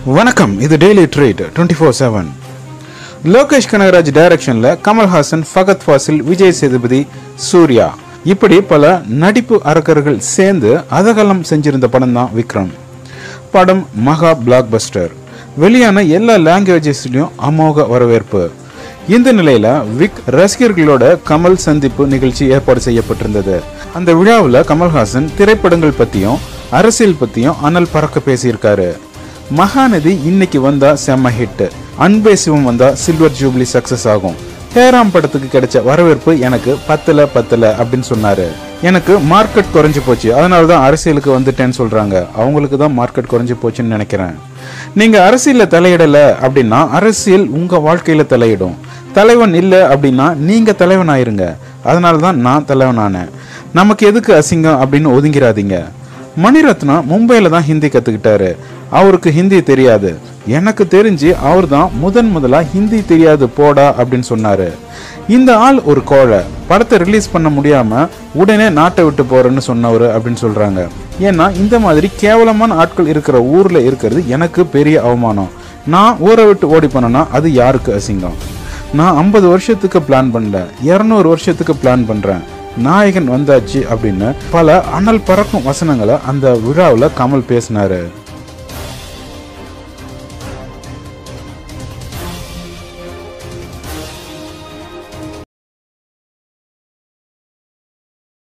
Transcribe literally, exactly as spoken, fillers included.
வணக்கம், இது daily treat twenty four seven. Lokesh Kanagaraj டைரக்ஷன்ல கமல் ஹாசன், ஃபகத் ஃபாசில், விஜய் சேதுபதி, சூர்யா இப்படி பல நடிப்பு அரக்கர்கள் சேர்ந்து அதகலம் செஞ்சிருந்த படம் தான் விக்ரம். படம் மகா பிளாக் பஸ்டர். வெளியான எல்லா லாங்குவேஜஸ்லயும் அமோக வரவேற்பு. இந்த நிலையில விக் ரசிகர்களோட கமல் சந்திப்பு நிகழ்ச்சி ஏற்பாடு செய்யப்பட்டிருந்தது. அந்த விழாவில் கமல்ஹாசன் திரைப்படங்கள் பத்தியும் அரசியல் பத்தியும் அனல் பறக்க பேசியிருக்காரு. மகாநதி இன்னைக்கு வந்தா செம்ம ஹிட், அன்பே சிவம் வந்தா சில்வர் ஜூப்ளி சக்சஸ் ஆகும், ஹேராம் படத்துக்கு கிடைச்ச வரவேற்பு எனக்கு பத்தல பத்தல அப்படின்னு சொன்னாரு. எனக்கு மார்க்கெட் குறைஞ்சு போச்சு, அதனாலதான் அரசியலுக்கு வந்துட்டேன்னு சொல்றாங்க. அவங்களுக்கு தான் மார்க்கெட் குறைஞ்சு போச்சுன்னு நினைக்கிறேன். நீங்க அரசியல்ல தலையிடல அப்படின்னா அரசியல் உங்க வாழ்க்கையில தலையிடும். தலைவன் இல்லை அப்படின்னா நீங்க தலைவன் ஆயிருங்க. அதனாலதான் நான் தலைவனானேன். நமக்கு எதுக்கு அசிங்கம் அப்படின்னு ஒதுங்கிறாதீங்க. மணிரத்னா மும்பையில தான் ஹிந்தி கத்துக்கிட்டாரு. அவருக்கு ஹிந்தி தெரியாது. எனக்கு தெரிஞ்சு அவர் தான் முதன் முதலா ஹிந்தி தெரியாது போடா அப்படின்னு சொன்னாரு. இந்த ஆள் ஒரு கோழை, படத்தை ரிலீஸ் பண்ண முடியாம உடனே நாட்டை விட்டு போறேன்னு சொன்னவர் அப்படின்னு சொல்றாங்க. ஏன்னா இந்த மாதிரி கேவலமான ஆட்கள் இருக்கிற ஊர்ல இருக்கிறது எனக்கு பெரிய அவமானம். நான் ஊரை விட்டு ஓடி போனேன்னா அது யாருக்கு அசிங்கம்? நான் ஐம்பது வருஷத்துக்கு பிளான் பண்ணல, இருநூறு வருஷத்துக்கு பிளான் பண்றேன். நாயகன் வந்தாச்சு அப்படின்னு பல அனல் பறக்கும் வசனங்களை அந்த விழாவில் கமல் பேசினாரு.